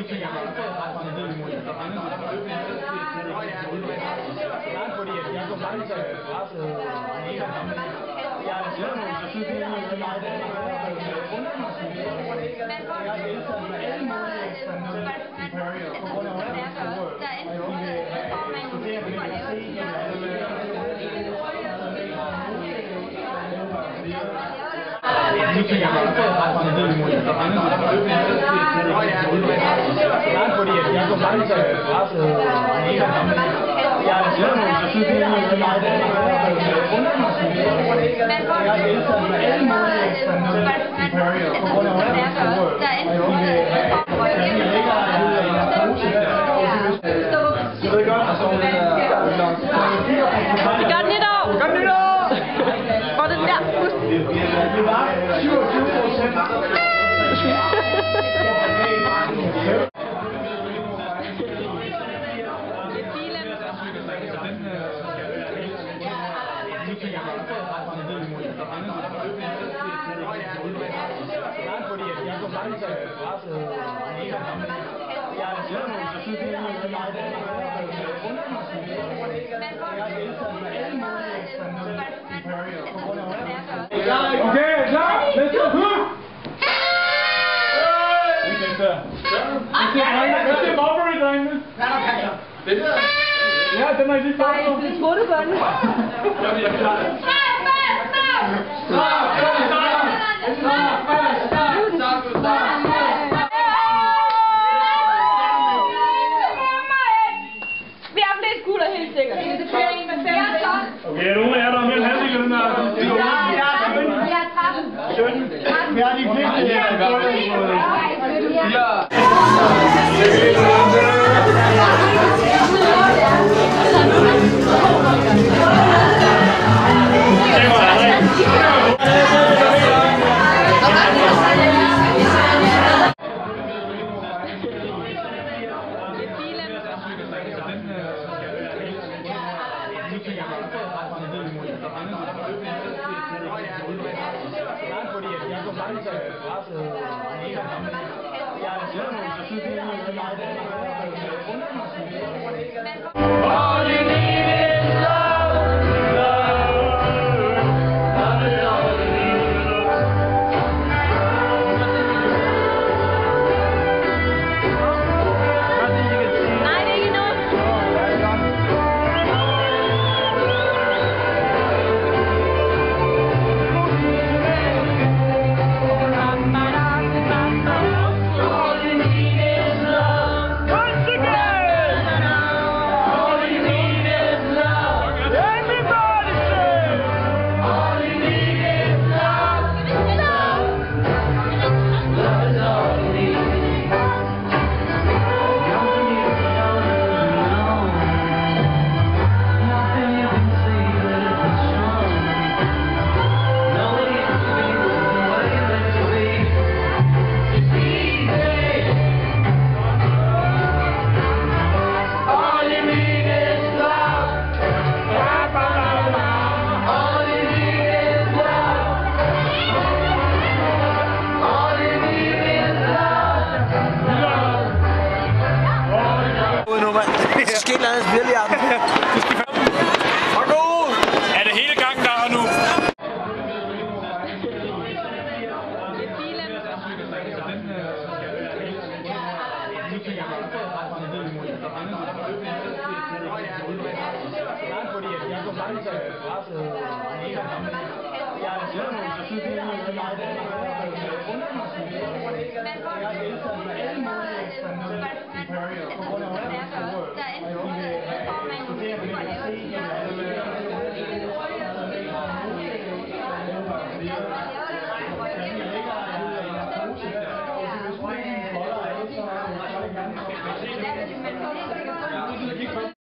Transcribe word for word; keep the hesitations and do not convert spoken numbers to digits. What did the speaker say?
fordi jeg går faktisk presset mega gammel. Jeg er selv nu, så synes jeg, at det er meget undervisning. Jeg har deltaget med alle mulige eksperimenter i Imperial på grund af undervisning. Og jeg studerer med medicin og nu tænker jeg meget på en del imod. Nej, fordi jeg går faktisk presset mega gammel. Jeg er selv nu, så synes jeg, at det er meget undervisning. Jeg har deltaget med alle mulige eksperimenter i Imperial på grund af undervisning. Og jeg ligger i narkose der. Jeg ved godt, at så er det Godt nytår! Godt nytår! Hvor er den der bus? Det var syvogtyve procent. Fordi jeg går faktisk presset mega gammel. Jeg er selv nu, så synes jeg, at det er meget undervisning. Jeg har deltaget med alle mulige eksperimenter i Imperial på grund af undervisning. Okay, klar? Let's go! Hvad siger Marbury, drengene? Hvad er der passer? Ja, den er lige fået. Nej, det tror du godt. Jeg er klar. Vi har flere skutter helt sikkert. Okay, er du med jer, der er mellem halvdelen af den her? Vi har tretten. sytten. Vi har de fleste her. Fordi jeg går faktisk presset mega gammel. Jeg er selv nu, så synes jeg, at det er meget undervisning. All you need is love, love. Love is all you need. Nej, det er ikke noget. Så skal et eller andet spille i armen. Er det hele gangen, der er nu? Fordi jeg går faktisk presset mega gammel. Jeg er selv nu, så synes jeg, at det er meget undervisning. Jeg har deltaget med alle mulige eksperimenter i Imperial på grund af undervisning. Og jeg studerer med medicin